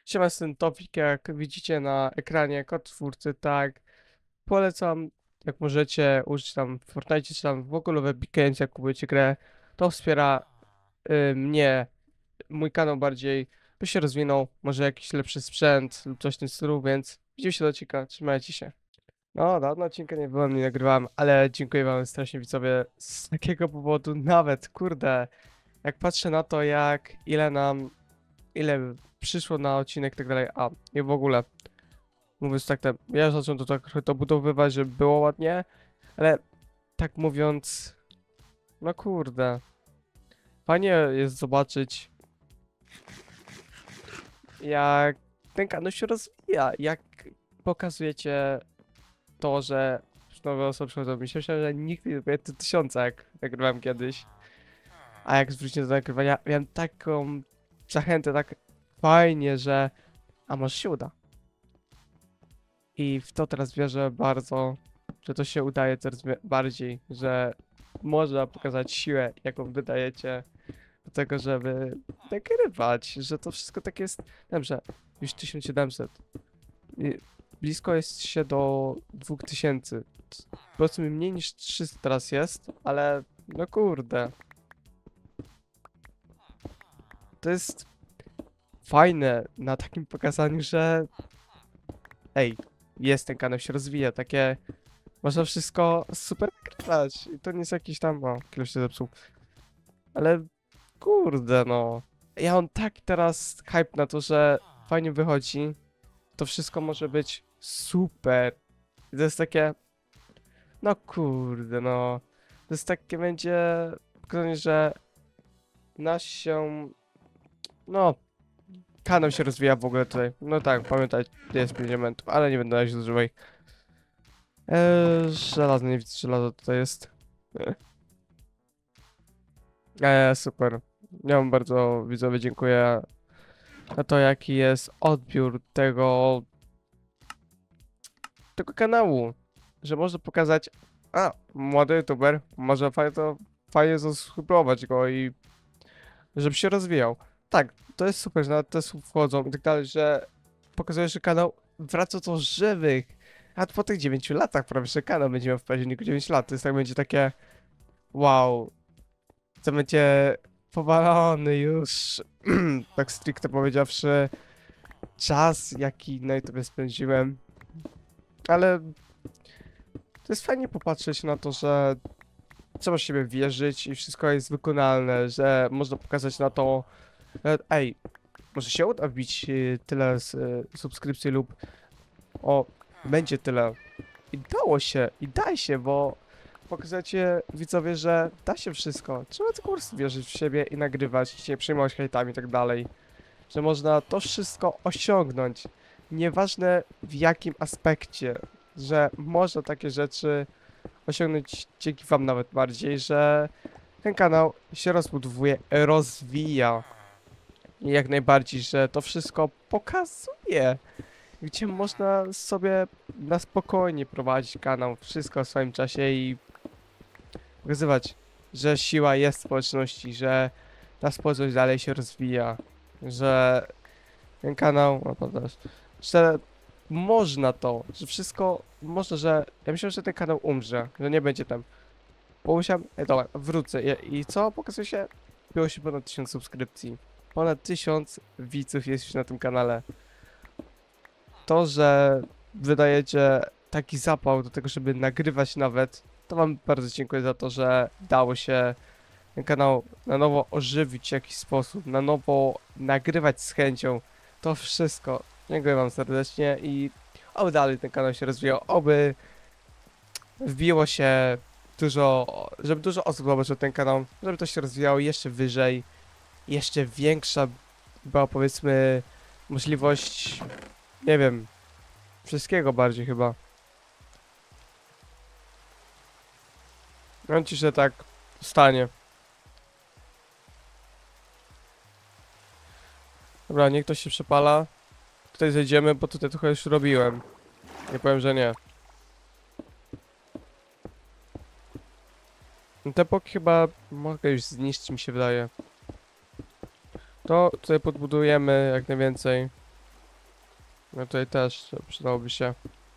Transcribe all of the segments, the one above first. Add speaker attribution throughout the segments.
Speaker 1: Siema, jestem Tofik, jak widzicie na ekranie, kod twórcy, tak. Polecam, jak możecie, użyć tam w Fortnite, czy tam w ogóle w Epic Games, jak kupujecie grę. To wspiera mnie, mój kanał bardziej, by się rozwinął, może jakiś lepszy sprzęt lub coś w tym stylu, więc widzimy się do odcinka, trzymajcie się. No, dawno odcinka nie byłem, nie nagrywałem, ale dziękuję wam strasznie widzowie z takiego powodu, nawet, kurde, jak patrzę na to, ile przyszło na odcinek i tak dalej, i w ogóle, mówiąc tak, ja zacząłem to tak trochę dobudowywać, żeby było ładnie, ale tak mówiąc, no kurde, fajnie jest zobaczyć, jak ten kanał się rozwija, jak pokazujecie to, że nowe osoby przychodzą. Myślałem, że nigdy nie będzie 1000, jak nagrywałem kiedyś, a jak zwróciłem do nagrywania, miałem taką zachętę, tak fajnie, że a może się uda. I w to teraz wierzę bardzo, że to się udaje coraz bardziej, że można pokazać siłę, jaką wydajecie do tego, żeby nagrywać, że to wszystko tak jest. Dobrze, już 1700. I blisko jest się do 2000. Powiedzmy mniej niż 300 teraz jest, ale no kurde. To jest fajne na takim pokazaniu, że ej, jest ten kanał, się rozwija, takie można wszystko super nagrywać. I to nie jest jakiś tam, o, kilo się zepsuł. Ale kurde no. Ja mam tak teraz hype na to, że fajnie wychodzi. To wszystko może być super. I to jest takie, no kurde no. To jest takie będzie pokazanie, że nasz się, no, kanał się rozwija w ogóle tutaj. No tak, pamiętaj, jest 5 elementów, ale nie będę na razie używać. Żelazny, nie widzę żelaza tutaj jest. Super. Ja wam bardzo widzowie dziękuję za to, jaki jest odbiór tego kanału. Że można pokazać, młody youtuber, może fajnie zasubskrybować go i żeby się rozwijał. Tak, to jest super, że nawet te słów wchodzą i tak dalej, że pokazuje, że kanał wraca do żywych. A po tych 9 latach prawie, że kanał będzie miał w październiku 9 lat. To jest tak będzie takie, wow, to będzie powalony już, tak stricte powiedziawszy, czas, jaki na YouTube spędziłem. Ale to jest fajnie popatrzeć na to, że trzeba w siebie wierzyć i wszystko jest wykonalne, że można pokazać na to, ej, może się uda wbić tyle subskrypcji lub będzie tyle. I dało się, i daj się, bo pokazujecie widzowie, że da się wszystko. Trzeba tylko po prostu wierzyć w siebie i nagrywać, nie przejmować hejtami i tak dalej. Że można to wszystko osiągnąć. Nieważne w jakim aspekcie, że można takie rzeczy osiągnąć dzięki wam nawet bardziej, że ten kanał się rozbudowuje, rozwija. I jak najbardziej, że to wszystko pokazuje, gdzie można sobie na spokojnie prowadzić kanał, wszystko w swoim czasie i pokazywać, że siła jest w społeczności, że ta społeczność dalej się rozwija, że ten kanał, no to też, że można to, że wszystko można, że ja myślę, że ten kanał umrze, że nie będzie tam. Bo musiałem, dobra, wrócę i co? Pokazuje się, było się ponad 1000 subskrypcji. Ponad 1000 widzów jest już na tym kanale. To, że wydajecie taki zapał do tego, żeby nagrywać nawet, to wam bardzo dziękuję za to, że dało się ten kanał na nowo ożywić w jakiś sposób, na nowo nagrywać z chęcią. To wszystko. Dziękuję wam serdecznie i oby dalej ten kanał się rozwijał, oby wbiło się dużo, żeby dużo osób zobaczyło ten kanał, żeby to się rozwijało jeszcze wyżej, jeszcze większa była powiedzmy możliwość, nie wiem, wszystkiego bardziej chyba. Mam ci, że tak stanie. Dobra, niech to się przepala. Tutaj zejdziemy, bo tutaj trochę już robiłem. Nie powiem, że nie. Te poki chyba mogę już zniszczyć, mi się wydaje. To tutaj podbudujemy jak najwięcej. No tutaj też przydałoby się.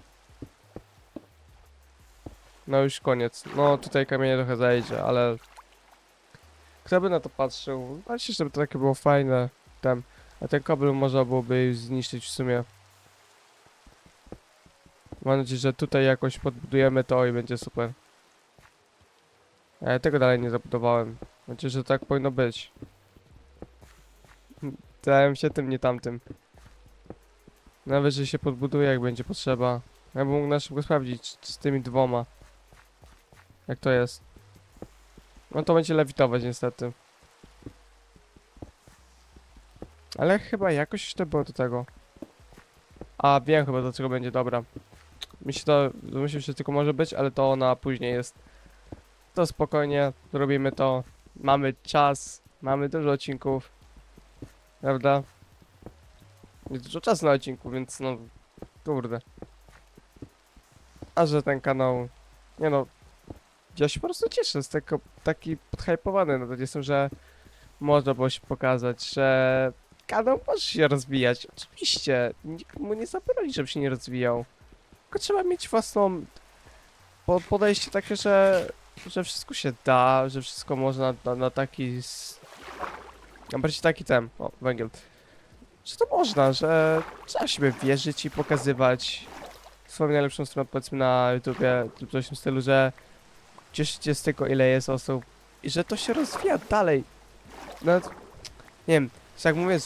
Speaker 1: No już koniec. No tutaj kamienie trochę zajdzie, ale... Kto by na to patrzył? Patrzcie, żeby to takie było fajne. Tam. A ten kabel można byłoby już zniszczyć w sumie. Mam nadzieję, że tutaj jakoś podbudujemy to i będzie super. Ja tego dalej nie zabudowałem. Mam nadzieję, że tak powinno być. Zająłem się tym, nie tamtym. Nawet, że się podbuduje, jak będzie potrzeba. Ja bym mógł na szybko sprawdzić z tymi dwoma. Jak to jest. No to będzie lewitować niestety. Ale chyba jakoś to było do tego. A wiem chyba do czego będzie, dobra. Mi się to, myślę, że tylko może być, ale to na później jest. To spokojnie, zrobimy to. Mamy czas, mamy dużo odcinków. Prawda? Jest dużo czasu na odcinku, więc no... Kurde. A że ten kanał... Nie no... Ja się po prostu cieszę z tego, taki podhypowany nawet jestem, że... Można było się pokazać, że... Kanał może się rozwijać. Oczywiście. Nikt mu nie zabroni, żeby się nie rozwijał. Tylko trzeba mieć własną... podejście takie, że wszystko się da, że wszystko można na taki... Na bardziej taki ten... O, węgiel. Że to można, że trzeba siebie wierzyć i pokazywać swoją najlepszą stronę, powiedzmy na YouTubie, lub coś w tym stylu, że cieszycie z tego, ile jest osób i że to się rozwija dalej. Nawet, nie wiem, jak mówię,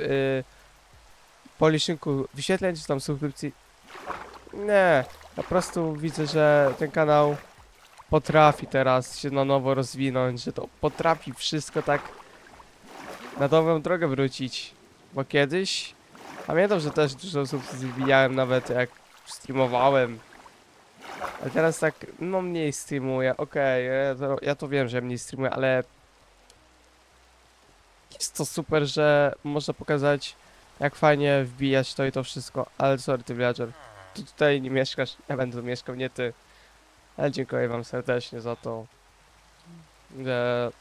Speaker 1: po liczniku wyświetleń czy tam subskrypcji, nie, po prostu widzę, że ten kanał potrafi teraz się na nowo rozwinąć, że to potrafi wszystko tak na nową drogę wrócić, bo kiedyś pamiętam, że też dużo osób zwijałem nawet jak streamowałem. Ale teraz tak, no mniej streamuję, okej, ja to wiem, że mniej streamuję, ale... Jest to super, że można pokazać jak fajnie wbijać to i to wszystko, ale sorry ty villager. Ty tutaj nie mieszkasz, ja będę tu mieszkał, nie ty. Ale dziękuję wam serdecznie za to, że...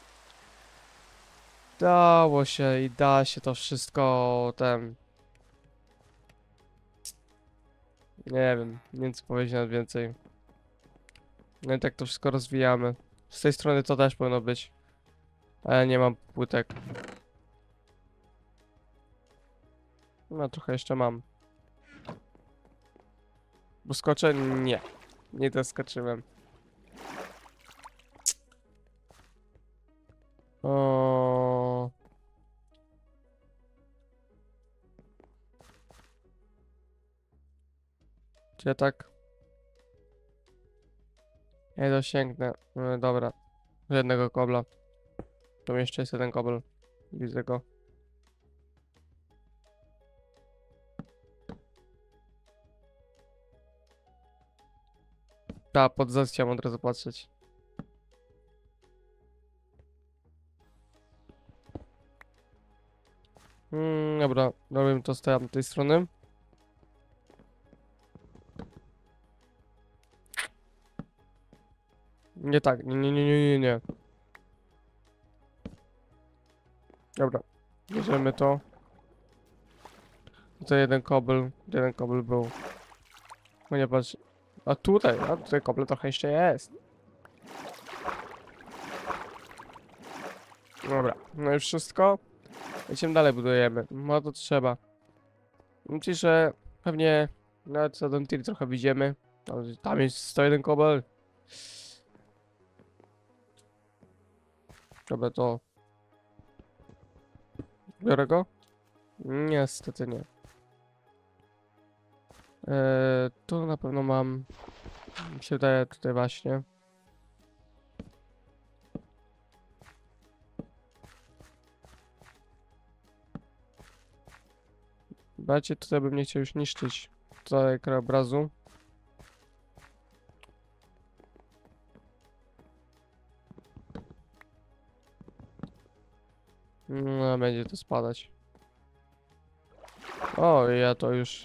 Speaker 1: Dało się i da się to wszystko, Nie wiem, nie wiem co powiedzieć nawet więcej. No i tak to wszystko rozwijamy. Z tej strony to też powinno być. Ale nie mam płytek. No trochę jeszcze mam. Bo skoczę? Nie. Nie doskoczyłem. O. Czy ja tak? Nie dosięgnę. No, dobra. Żadnego kobla. Tu jeszcze jest jeden kobel. Widzę go. Ta, pod zas chciałem od razu patrzeć. Dobra, robimy to z tej strony. Nie tak, nie. Dobra, bierzemy to. Tutaj jeden kobel był. No nie patrz. A tutaj kobel trochę jeszcze jest. Dobra, no i wszystko. Lecimy dalej, budujemy. No to trzeba. Myślę, że pewnie nawet za Don Tier trochę widzimy. Tam jest 101 kobel. Dobra, to... Biorę go? Niestety nie. Tu na pewno mam... Mi się wydaje tutaj właśnie. Bardziej tutaj bym nie chciał już niszczyć całego krajobrazu. No, będzie to spadać. O, ja to już...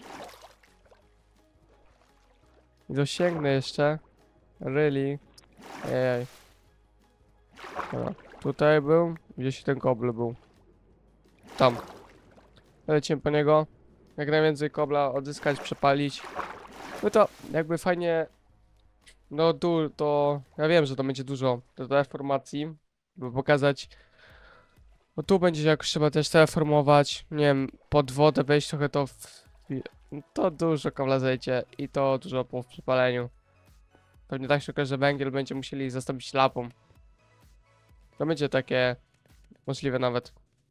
Speaker 1: Dosięgnę jeszcze. Really? Ejej. Dobra. Tutaj był. Gdzieś ten kobl był. Tam. Lecimy po niego. jak najwięcej kobla odzyskać, przepalić. No to jakby fajnie, no dół to, ja wiem, że to będzie dużo do deformacji, by pokazać. No tu będzie jakoś trzeba też terraformować, nie wiem, pod wodę wejść trochę to dużo kobla zejdzie i to dużo po przepaleniu. Pewnie tak się okaże, że węgiel będzie musieli zastąpić lapą. To będzie takie możliwe nawet.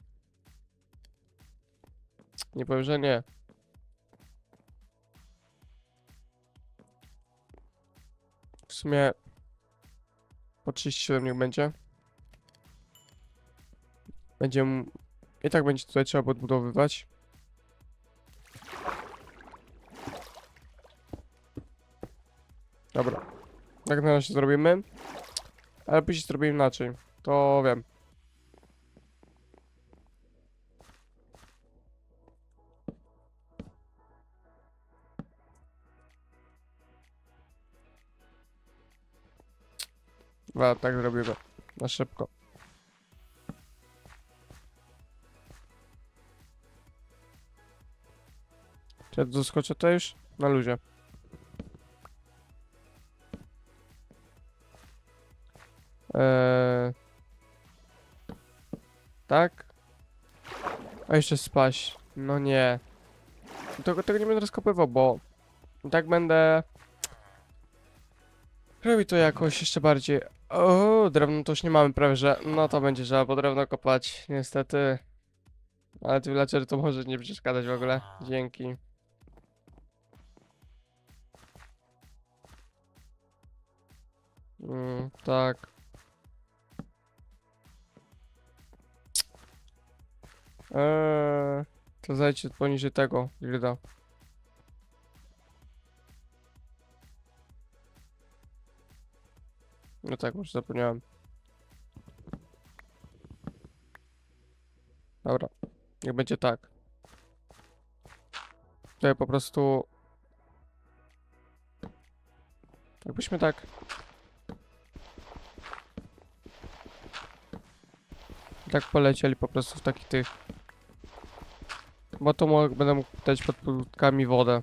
Speaker 1: Nie powiem, że nie. W sumie po 37 niech będzie. I tak będzie tutaj trzeba podbudowywać. Dobra. Tak na razie zrobimy. Ale później zrobimy inaczej. To wiem. Dobra, tak zrobimy. Na szybko. Czy ja doskoczę to już? Na luzie. Tak? A jeszcze spaść. No nie. Tego nie będę rozkopywał, bo tak będę robił to jakoś jeszcze bardziej. O, drewno to już nie mamy prawie, że no to będzie trzeba po drewno kopać, niestety. Ale ty villager to może nie przeszkadzać w ogóle. Dzięki. Tak. To zejdźcie poniżej tego grida. No tak, już zapomniałem. Dobra, niech będzie tak. Tutaj po prostu... Jakbyśmy tak... Tak polecieli po prostu w takich tych... Bo to będę mógł dać pod płytkami wodę.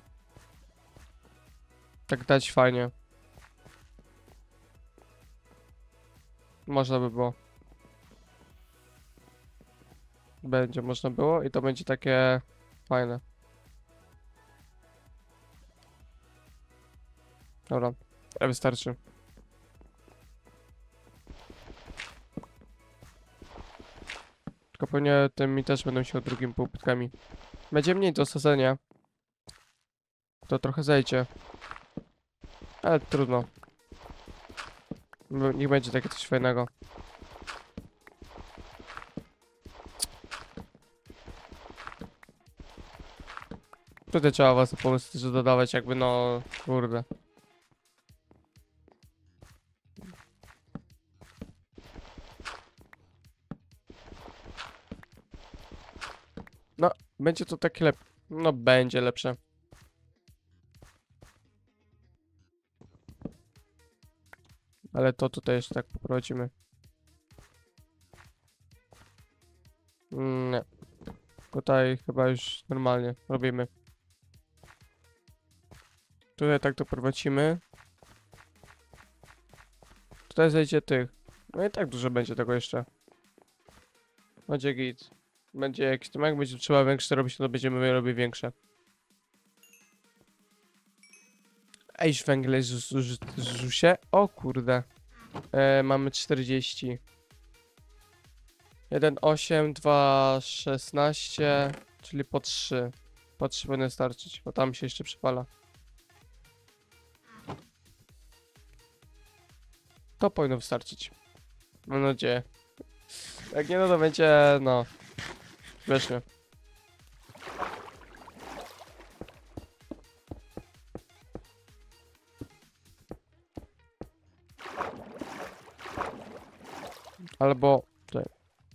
Speaker 1: Tak dać fajnie. Można by było. Będzie można było i to będzie takie fajne. Dobra, wystarczy. Tylko pewnie tymi też będą się drugim półpytkami. Będzie mniej do sadzenia. To trochę zejdzie. Ale trudno. Niech będzie takie coś fajnego. Tutaj trzeba was pomysł że dodawać jakby no... Kurde. No, będzie to takie lepsze. No, będzie lepsze. Ale to tutaj jeszcze tak poprowadzimy. Nie. Tutaj chyba już normalnie robimy. Tutaj tak doprowadzimy. Tutaj zejdzie tych. No i tak dużo będzie tego jeszcze. Będzie git. Będzie jakiś tam, jak będzie trzeba większe robić, to będziemy robić większe. Ej, węgle się. O kurde. Mamy 40. 1,8, 2,16, czyli po 3. Po 3 powinny starczyć, bo tam się jeszcze przypala. To powinno wystarczyć. Mam nadzieję. Jak nie, no to będzie, no... Śmiesznie. Albo... Tutaj.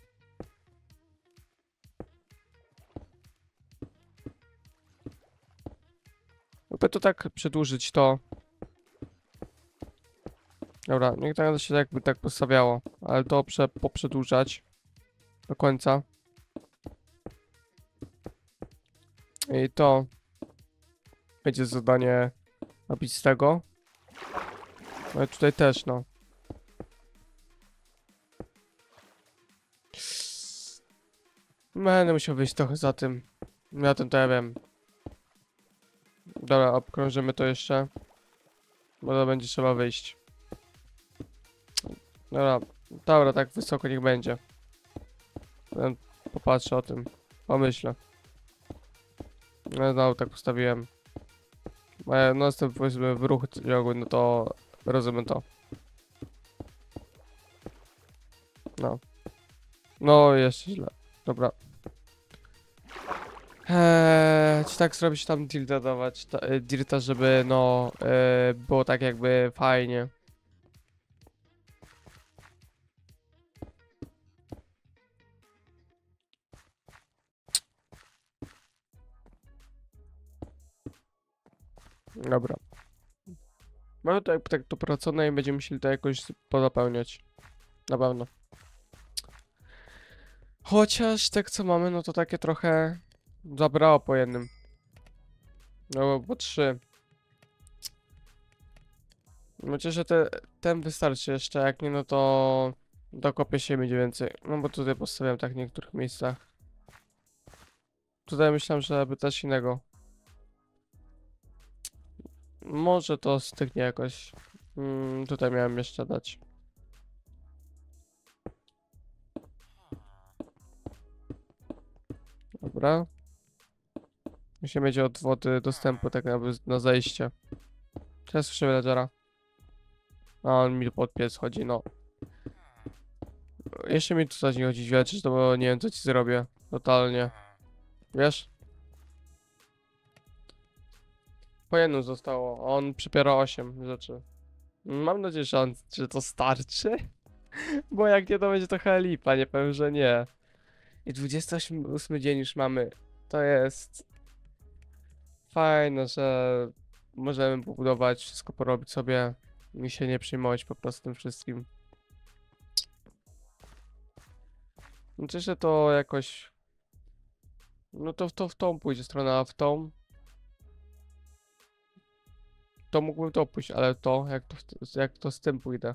Speaker 1: Jakby to tak przedłużyć to... Dobra, niech tak się jakby tak postawiało, ale to poprzedłużać do końca. I to będzie zadanie robić z tego. No i tutaj też, no. Będę musiał wyjść trochę za tym. Na tym to ja wiem. Dobra, obkrążymy to jeszcze. Bo to będzie trzeba wyjść. Dobra, tak wysoko niech będzie. Popatrzę o tym. Pomyślę. No, tak postawiłem. No, jestem powiedzmy w ruchu ciągły, no to rozumiem to. No. No, jeszcze źle. Dobra. Czy tak zrobić tam tilta dawać? Dirta, żeby no było tak jakby fajnie. Dobra. Mamy to jakby tak dopracone i będziemy musieli to jakoś pozapełniać. Na pewno. Chociaż tak co mamy, no to takie trochę zabrało po jednym. No bo 3. Myślę, że ten wystarczy jeszcze, jak nie no to dokopię się będzie więcej. No bo tutaj postawiam tak w niektórych miejscach. Tutaj myślałem, że by też innego. Może to stygnie jakoś. Tutaj miałem jeszcze dać. Dobra. Musimy mieć od wody dostępu tak jakby na zejście. Teraz słyszę villagera. A on mi pod piec chodzi, no. Jeszcze mi tu zacznie chodzić wielczyć, to bo nie wiem co ci zrobię. Totalnie. Wiesz? Po jednym zostało, a on przypiera 8 rzeczy. Mam nadzieję, że to starczy. Bo jak nie, to będzie trochę lipa, nie powiem, że nie. I 28 dzień już mamy. To jest fajne, że możemy pobudować, wszystko porobić sobie i się nie przejmować po prostu tym wszystkim. Myślę, że to jakoś... No to w tą pójdzie strona, a w tą... To mógłbym to pójść, ale to, jak to z tym pójdę.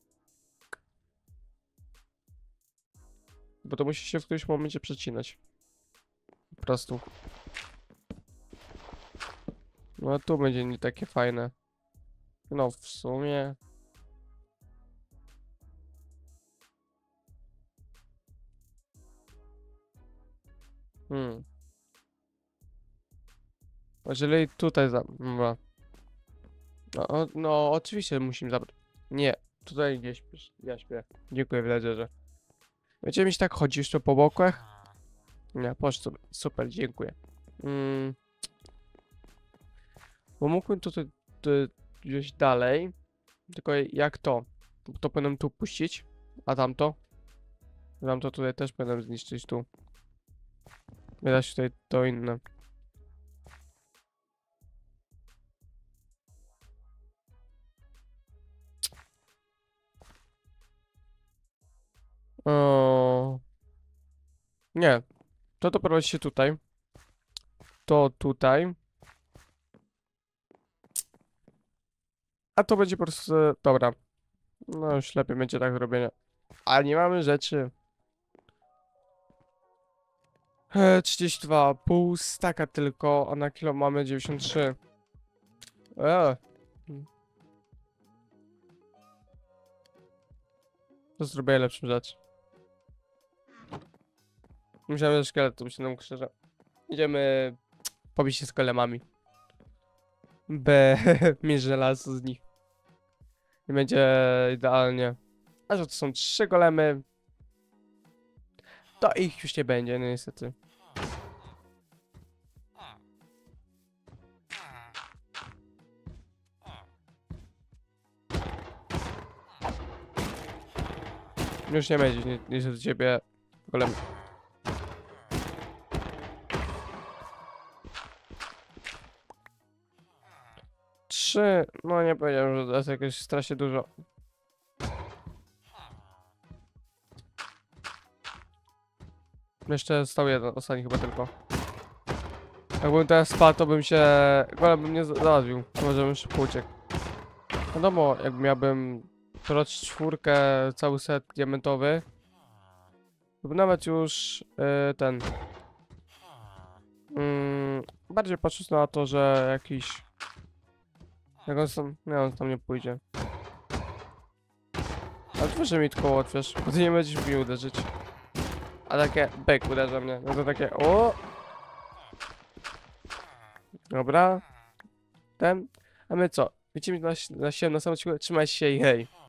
Speaker 1: Bo to musi się w którymś momencie przecinać. Po prostu. No tu będzie nie takie fajne. No w sumie... Jeżeli tutaj Dobra. No, oczywiście musimy zabrać. Nie, tutaj nie śpisz. Ja śpię. Dziękuję, villagerze. Będziemy mieć tak chodzić tu po bokach? Nie, poszedł sobie. Super, dziękuję. Bo mógłbym tutaj gdzieś dalej. Tylko jak to? To powinienem tu puścić. A tamto? Tamto tutaj też powinienem zniszczyć tu. Wydać tutaj to inne. O... Nie. To prowadzi się tutaj. To tutaj. A to będzie po prostu... Dobra. No już lepiej będzie tak zrobienia. A nie mamy rzeczy. 32, pół staka tylko, a na kilo mamy 93. To zrobię lepszą rzecz. Myślałem, że szkielet to się nam krzyża. Idziemy pobić się z golemami. Mieć żelazo z nich. I będzie idealnie. A że to są 3 golemy, to ich już nie będzie, no niestety. Już nie będzie, nie do ciebie golemy. Trzy, no nie powiedziałem, że to jest jakieś strasznie dużo. Jeszcze został jeden, ostatni chyba tylko. Jakbym teraz spadł, to bym się... Golem bym mnie załatwił. Może bym szybko uciekł. Wiadomo, jak miałbym Torch 4, cały set diamentowy, to bym nawet już ten... bardziej patrząc na to, że jakiś... Jak on tam... Nie, on tam nie pójdzie. Ale proszę mi koło otwiesz, bo ty nie będziesz mi uderzyć. A takie bek uderza mnie, no to takie o. Dobra. Ten. A my co? Widzimy na siebie na samym odcinku. Trzymaj się i hej.